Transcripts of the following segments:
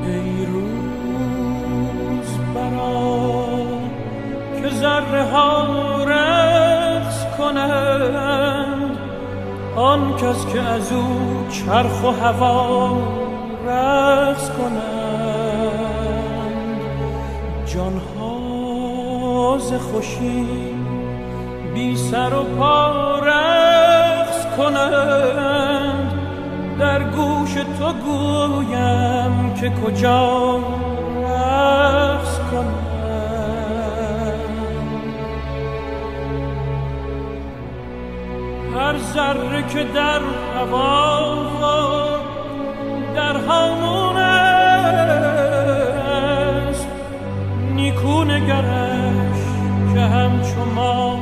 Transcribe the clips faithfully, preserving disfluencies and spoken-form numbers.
ای روز برا که ذره ها رقص کنند، آن کس که از او چرخ و هوا رقص کنند. جانها ز خوشی بی سر و پا رقص کنند، در گوش تو گویم که کجا رقص کنند. هر ذره که در هوا در هامون است، نیکو نگرش که همچو ما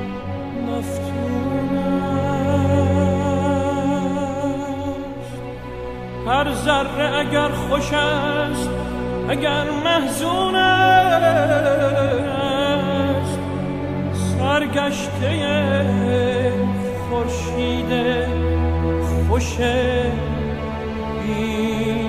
مفتون است. هر ذره اگر خوش است اگر محزون است، سرگشته خورشید خوش بی